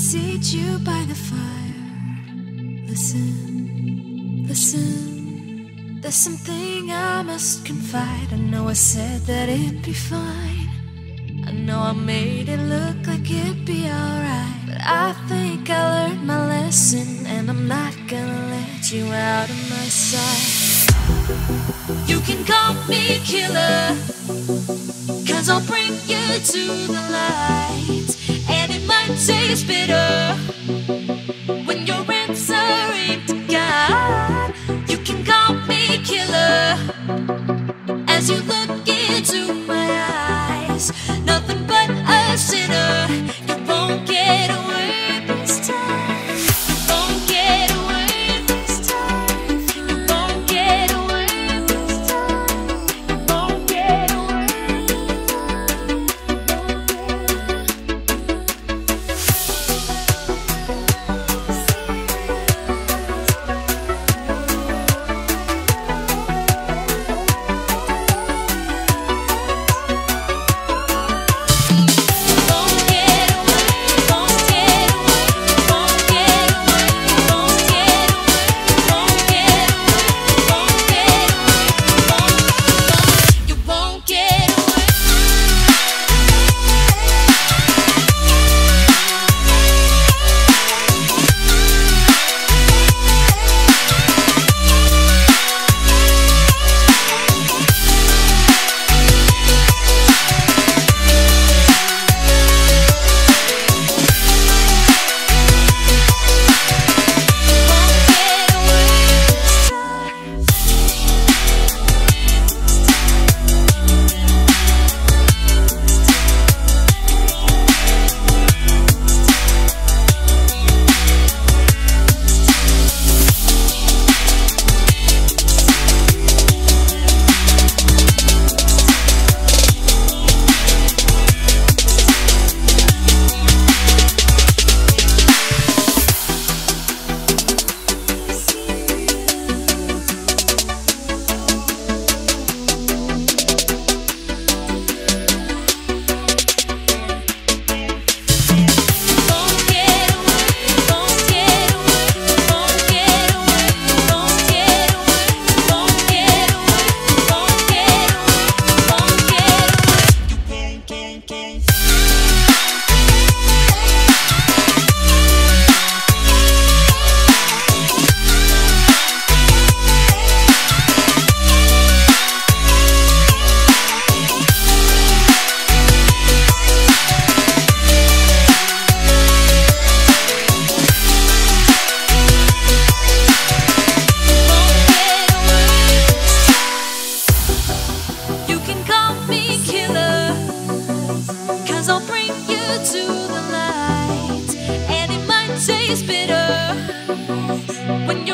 seat you by the fire. Listen, listen, there's something I must confide. I know I said that it'd be fine. I know I made it look like it'd be alright, but I think I learned my lesson, and I'm not gonna let you out of my sight. You can call me killer, 'cause I'll bring you to the light. And it might taste bitter when you're answering to God. You can call me killer as you look into my eyes. Nothing but a sinner. You won't get away this time. You won't get away this time. You won't get away this time. You won't get away this time. To the light, and it might taste bitter when you're